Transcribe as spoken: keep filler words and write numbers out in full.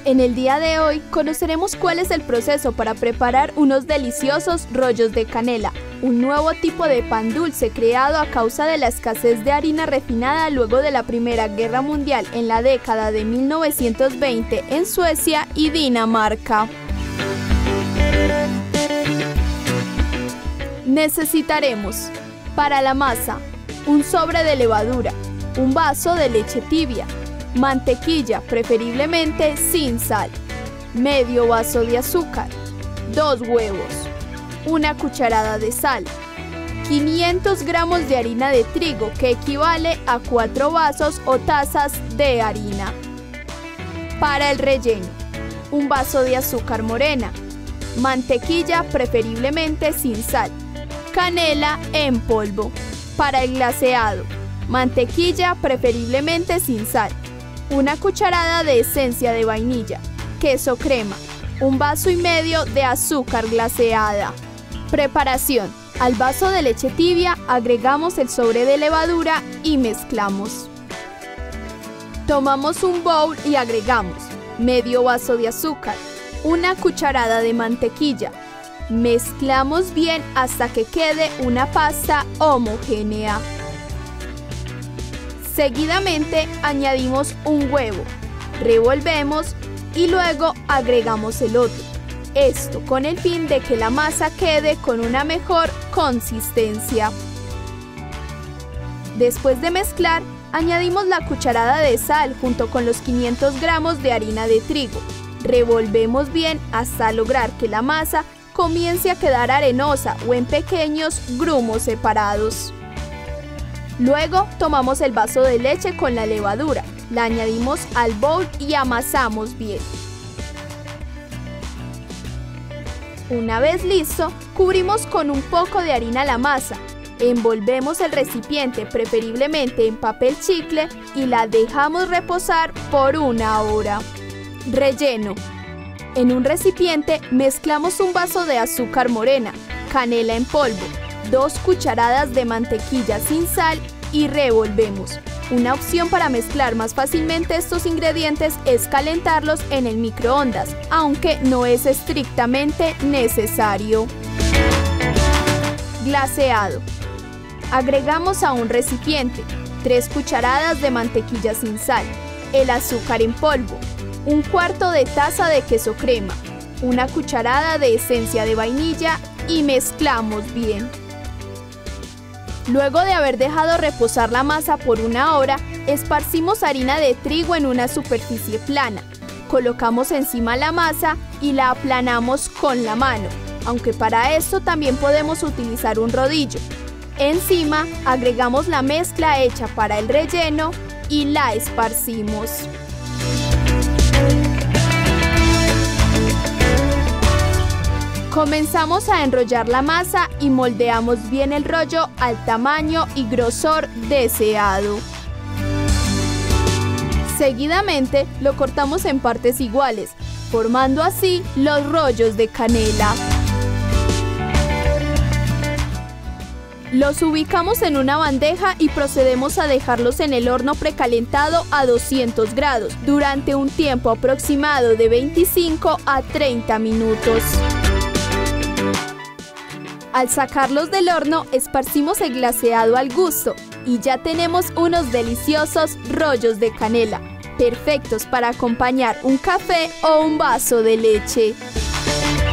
En el día de hoy conoceremos cuál es el proceso para preparar unos deliciosos rollos de canela, un nuevo tipo de pan dulce creado a causa de la escasez de harina refinada luego de la Primera Guerra Mundial en la década de mil novecientos veinte en Suecia y Dinamarca. Necesitaremos para la masa un sobre de levadura, un vaso de leche tibia, mantequilla, preferiblemente sin sal, medio vaso de azúcar, dos huevos, una cucharada de sal, quinientos gramos de harina de trigo, que equivale a cuatro vasos o tazas de harina. Para el relleno, un vaso de azúcar morena, mantequilla, preferiblemente sin sal, canela en polvo. Para el glaseado, mantequilla, preferiblemente sin sal, una cucharada de esencia de vainilla, queso crema, un vaso y medio de azúcar glaseada. Preparación: al vaso de leche tibia agregamos el sobre de levadura y mezclamos. Tomamos un bowl y agregamos medio vaso de azúcar, una cucharada de mantequilla. Mezclamos bien hasta que quede una pasta homogénea. Seguidamente añadimos un huevo, revolvemos y luego agregamos el otro. Esto con el fin de que la masa quede con una mejor consistencia. Después de mezclar, añadimos la cucharada de sal junto con los quinientos gramos de harina de trigo. Revolvemos bien hasta lograr que la masa comience a quedar arenosa o en pequeños grumos separados. Luego tomamos el vaso de leche con la levadura, la añadimos al bowl y amasamos bien. Una vez listo, cubrimos con un poco de harina la masa, envolvemos el recipiente preferiblemente en papel chicle y la dejamos reposar por una hora. Relleno: en un recipiente mezclamos un vaso de azúcar morena, canela en polvo, dos cucharadas de mantequilla sin sal y revolvemos. Una opción para mezclar más fácilmente estos ingredientes es calentarlos en el microondas, aunque no es estrictamente necesario. Glaseado: agregamos a un recipiente tres cucharadas de mantequilla sin sal, el azúcar en polvo, un cuarto de taza de queso crema, una cucharada de esencia de vainilla y mezclamos bien. Luego de haber dejado reposar la masa por una hora, esparcimos harina de trigo en una superficie plana. Colocamos encima la masa y la aplanamos con la mano, aunque para esto también podemos utilizar un rodillo. Encima agregamos la mezcla hecha para el relleno y la esparcimos. Comenzamos a enrollar la masa y moldeamos bien el rollo al tamaño y grosor deseado. Seguidamente lo cortamos en partes iguales, formando así los rollos de canela. Los ubicamos en una bandeja y procedemos a dejarlos en el horno precalentado a doscientos grados durante un tiempo aproximado de veinticinco a treinta minutos. Al sacarlos del horno, esparcimos el glaseado al gusto y ya tenemos unos deliciosos rollos de canela, perfectos para acompañar un café o un vaso de leche.